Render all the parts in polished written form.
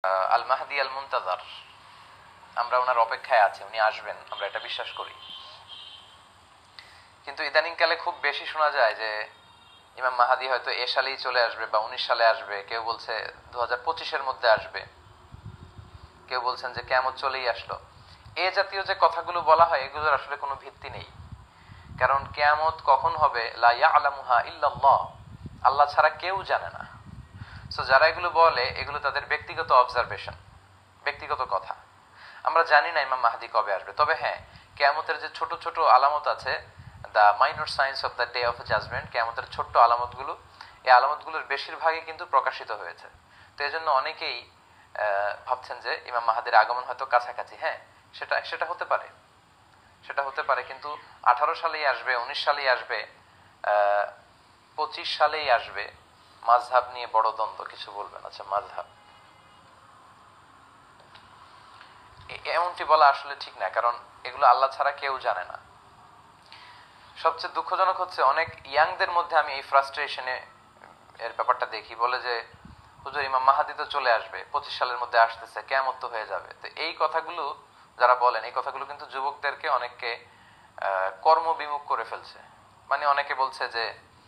আল মাহদি আল মুনতাজার, আমরা ওনার অপেক্ষায় আছি, উনি আসবেন, আমরা এটা বিশ্বাস করি। কিন্তু ইদানিংকালে খুব বেশি শোনা যায় যে ইমাম মাহাদি হয়তো এ সালেই চলে আসবে বা 19 সালে আসবে, কেউ বলছে 2025-এর মধ্যে আসবে, কেউ বলছেন যে কিয়ামত চলেই আসলো। এ জাতীয় যে কথাগুলো বলা হয় এগুলোর আসলে কোনো ভিত্তি নেই। কারণ কিয়ামত কখন হবে লা ইয়ালামুহা ইল্লাল্লাহ, আল্লাহ ছাড়া কেউ জানে না। সো যারা এগুলো বলে এগুলো তাদের ব্যক্তিগত অবজারভেশন, ব্যক্তিগত কথা। আমরা জানি না ইমাম মাহদি কবে আসবে। তবে হ্যাঁ, কিয়ামতের যে ছোট ছোট আলামত আছে, the minor signs of the day of judgment, কিয়ামতের ছোট্ট আলামতগুলো, এই আলামতগুলোর বেশিরভাগই কিন্তু প্রকাশিত হয়েছে। তো এই জন্য অনেকেই ভাবছেন যে ইমাম মাহাদির আগমন হয়তো কাছাকাছি। হ্যাঁ, সেটা সেটা হতে পারে, সেটা হতে পারে, কিন্তু 18 সালেই আসবে, 19 সালেই আসবে, 25 সালেই আসবে, মাযহাব নিয়ে বড় দ্বন্দ্ব, কিছু বলবেন। আচ্ছা, মাযহাব এমনটি বলা আসলে ঠিক না, কারণ এগুলো আল্লাহ ছাড়া কেউ জানে না। সবচেয়ে দুঃখজনক হচ্ছে অনেক ইয়াংদের মধ্যে আমি এই ফ্রাস্ট্রেশনে এর ব্যাপারটা দেখি। বলে যে হুজুর ইমাম মাহাদি তো চলে আসবে, 25 সালের মধ্যে আসতেছে, কিয়ামত তো হয়ে যাবে। তো এই কথাগুলো যারা বলেন, এই কথাগুলো কিন্তু যুবকদেরকে অনেককে কর্মবিমুখ করে ফেলছে। মানে অনেকে বলছে যে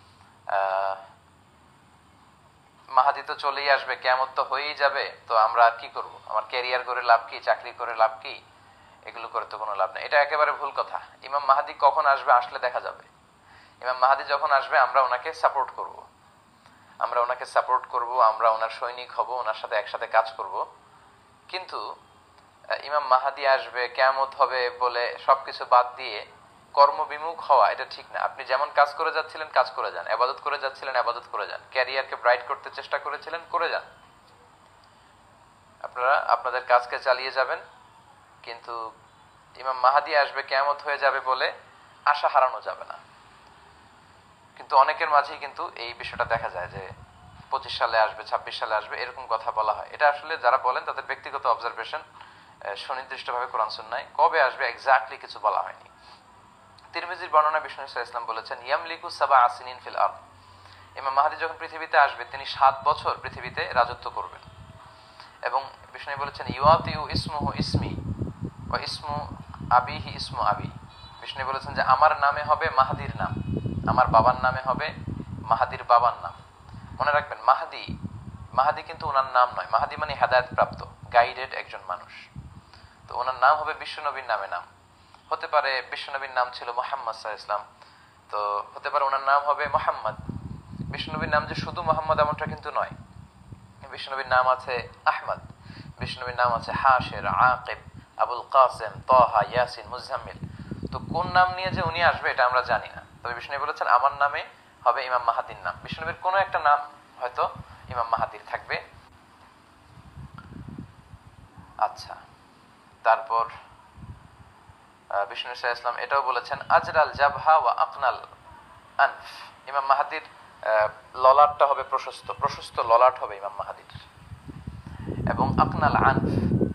মাহাদি তো চলেই আসবে, কিয়ামত তো হয়েই যাবে, তো আমরা আর কি করব, আমার ক্যারিয়ার করে লাভ কি, চাকরি করে লাভ কি, এগুলো করে তো কোনো লাভ নেই। এটা একেবারে ভুল কথা। ইমাম মাহাদি কখন আসবে আসলে দেখা যাবে। ইমাম মাহাদি যখন আসবে আমরা ওনাকে সাপোর্ট করব, আমরা ওনাকে সাপোর্ট করব, আমরা ওনার সৈনিক হব, ওনার সাথে একসাথে কাজ করব। কিন্তু ইমাম মাহাদি আসবে, কিয়ামত হবে বলে সবকিছু বাদ দিয়ে কর্মবিমুখ হওয়া এটা ঠিক না। আপনি যেমন কাজ করে যাচ্ছিলেন কাজ করে যান, ইবাদত করে যাচ্ছিলেন ইবাদত করে যান, ক্যারিয়ারকে ব্রাইট করতে চেষ্টা করেছিলেন করে যান, আপনারা আপনাদের কাজকে চালিয়ে যাবেন। কিন্তু ইমাম মাহাদি আসবে, কিয়ামত হয়ে যাবে বলে আশা হারানো যাবে না। কিন্তু অনেকের মাঝেই কিন্তু এই বিষয়টা দেখা যায় যে 25 সালে আসবে, 26 সালে আসবে, এরকম কথা বলা হয়। এটা আসলে যারা বলেন তাদের ব্যক্তিগত অবজারভেশন, সুনির্দিষ্টভাবে কোরআন সুন্নাহয় কবে আসবে এক্স্যাক্টলি কিছু বলা হয়নি। তিরমিজির বর্ণনা বিষ্ণু ইসলাম বলেছেন ইয়ামলিকু সাবা আসিনিন ফিল আরদ, ইমাম মাহাদি যখন পৃথিবীতে আসবে তিনি 7 বছর পৃথিবীতে রাজত্ব করবেন। এবং বিষ্ণু বলেছেন ইউআতিউ ইসমুহু ইসমি ওয়া ইসমু আবিহি ইসমু আবি, বিষ্ণু বলেছেন যে আমার নামে হবে মাহাদির নাম, আমার বাবার নামে হবে মাহাদির বাবার নাম। মনে রাখবেন, মাহাদি মাহাদি কিন্তু ওনার নাম নয়। মাহাদি মানে হেদায়েত প্রাপ্ত, গাইডেড একজন মানুষ। তো ওনার নাম হবে বিশ্বনবীর নামে নাম। হতে পারে বিশ্বনবীর নাম ছিল মুহাম্মদ সাল্লাল্লাহু আলাইহি ওয়াসাল্লাম, তো হতে পারে ওনার নাম হবে মুহাম্মদ। বিশ্বনবীর নাম যে শুধু মুহাম্মদ এমনটা কিন্তু নয়। বিশ্বনবীর নাম আছে আহমদ, বিশ্বনবীর নাম আছে হাশির, আকিব, আবুল কাসেম, তাহা, ইয়াসিন, মুজাম্মিল। তো কোন নাম নিয়ে যে উনি আসবে এটা আমরা জানি না। তবে বিষ্ণু বলেছেন আমার নামে হবে ইমাম মাহাদির নাম। বিষ্ণুনবীর কোনো একটা নাম হয়তো ইমাম মাহাদির থাকবে। আচ্ছা, তারপর বিষ্ণু ইসলাম এটাও বলেছেন আজরাল জাবহা ওয়া আকনাল আনফ, ইমাম মাহাদির ললাটটা হবে প্রশস্ত, প্রশস্ত ললাট হবে ইমাম মাহাদির। এবং আকনাল আনফ,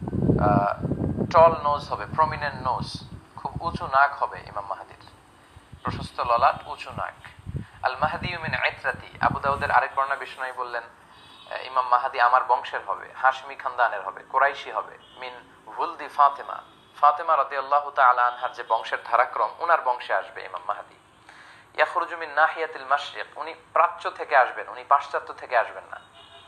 টল নোজ হবে, প্রমিনেন্ট নোজ, খুব উঁচু নাক হবে ইমাম মাহাদির, প্রশস্ত ললাট, উঁচু নাক। আল মাহদি মিন ইতরাতি, আবু দাউদের আরেক বর্ণনা বিষ্ণু বললেন ইমাম মাহাদি আমার বংশের হবে, হাশমি খানদানের হবে, কুরাইশি হবে, মিন ভুলদি ফাতেমা, ফাতেমা রাদিয়াল্লাহু তাআলা আনহার যে বংশের ধারাক্রম, ওনার বংশে আসবে ইমাম মাহাদি। ইয়াখরুজু মিন নাহিয়াতিল মাশরিক, উনি প্রাচ্য থেকে আসবেন, উনি পাশ্চাত্য থেকে আসবেন না।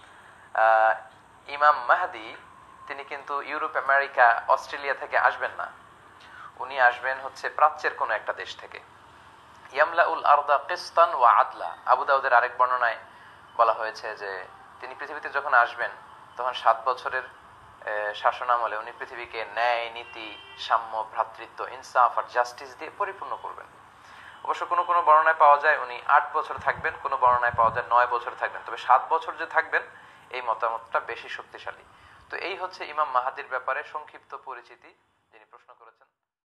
ইমাম মাহদি তিনি কিন্তু ইউরোপ, আমেরিকা, অস্ট্রেলিয়া থেকে আসবেন না, উনি আসবেন হচ্ছে প্রাচ্যের কোনো একটা দেশ থেকে। ইয়ামলাউল আরদা কিসতান ওয়া আদলা, আবু দাউদের আরেক বর্ণনায় বলা হয়েছে যে তিনি পৃথিবীতে যখন আসবেন তখন 7 বছরের শাসনামলে উনি পৃথিবীকে ন্যায়, নীতি, সাম্য, ভ্রাতৃত্ব, ইনসাফ আর জাস্টিস দিয়ে পরিপূর্ণ করবেন। অবশ্য কোনো কোনো বর্ণনায় পাওয়া যায় উনি 8 বছর থাকবেন, কোনো বর্ণনায় পাওয়া যায় 9 বছর থাকবেন। তবে 7 বছর যে থাকবেন এই মতামতটা বেশি শক্তিশালী। তো এই হচ্ছে ইমাম মাহাদির ব্যাপারে সংক্ষিপ্ত পরিচিতি।